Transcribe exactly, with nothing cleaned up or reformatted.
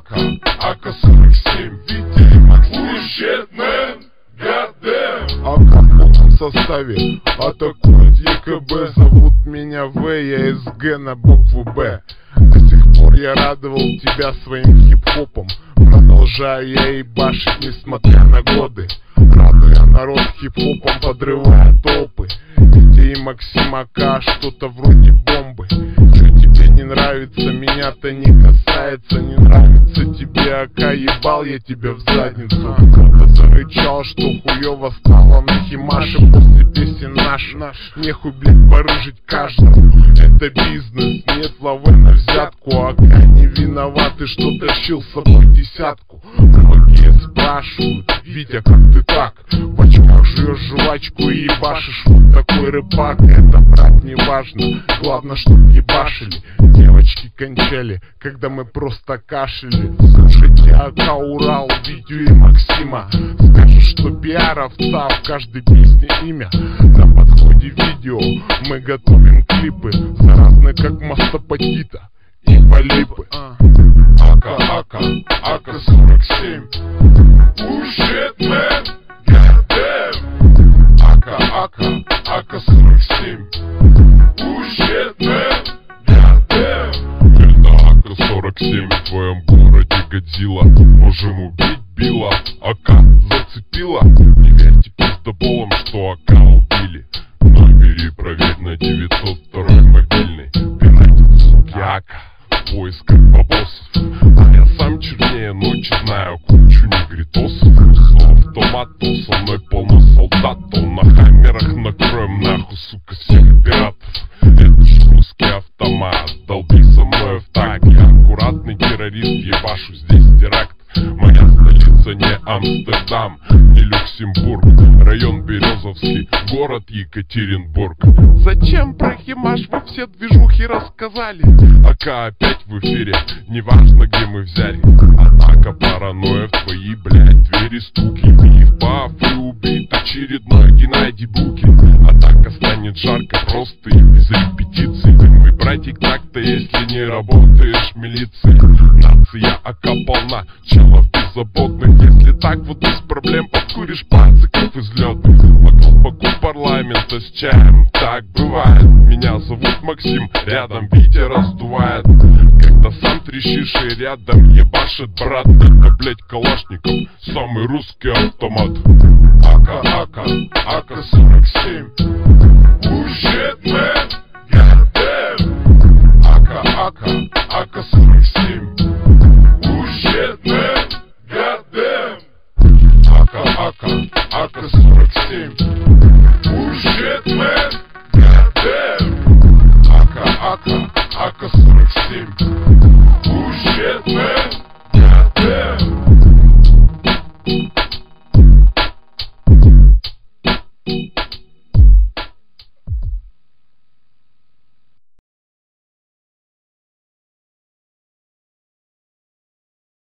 Ака, Ака сорок семь, Витя и Максим. Shit, man, goddamn. Ака в полном составе атакует ЕКБ. Зовут меня В, я из Г на букву Б. До сих пор я радовал тебя своим хип-хопом. Продолжаю я ебашить, несмотря на годы. Радуя народ хип-хопом, подрывая толпы. Витя и Максим Ака, что-то вроде бомбы. Что тебе не нравится, меня-то не касается. Не нравится тебе Ака, ебал я тебя в задницу. Кто-то зарычал, что хуёво стало на Химаше после песен наш. Нехуй, блядь, барыжить каждому. Это бизнес, нет лавы на взятку. Ака не виноваты, что тащил с собой десятку. Многие спрашивают: Витя, как ты так? В очках жуешь жвачку и ебашишь, вот такой рыбак. Это, брат, не важно, главное, чтоб ебашили. Девочки кончали, когда мы просто кашляли. Слушайте Ака, Урал, Витю и Максима. Скажешь, что пиаровца в каждой песне имя. На подходе видео мы готовим клипы, заразны как мастопатита и полипы. Ака, Ака, Ака сорок семь. Oh shit, man, goddamn. Ака, Ака, Ака сорок семь. Oh shit, man, goddamn. Это Ака сорок семь в твоем городе Годзилла. Можем убить Билла. Ака зацепила. Не верьте пиздоболам, что Ака убили. Набери, проверь на девятьсот второй мобильный. Пиратит, суки, Ака в поисках бабосов. А я сам чернее ночи знаю кучу негритосов. Со автоматом со мной полно солдатов. На хаммерах накроем нахуй, сука, всех пиратов. Это ж русский автомат, долби со мной в так. Я аккуратный террорист, ебашу здесь теракт. Моя столица не Амстердам, не Люксембург. Район Березовский, город Екатеринбург. Зачем про Химаш вы все движухи рассказали? Ака опять в эфире, неважно где мы взяли. Атака, паранойя, в твои, блядь, двери стуки. Миф, баф и убит очередной Геннадий Букин. Атака станет жарко просто и без репетиций. Мой братик так-то, если не работаешь в милиции. Нация Ака полна челов беззаботных. Если так вот без проблем подкуришь пациков излетных. По колпаку парламента с чаем, так бывает. Меня зовут Максим, рядом Витя раздувает. Когда сам трещишь и рядом ебашит брат. Это, блять, Калашников, самый русский автомат. Ака, Ака, Ака сорок семь. Oh shit.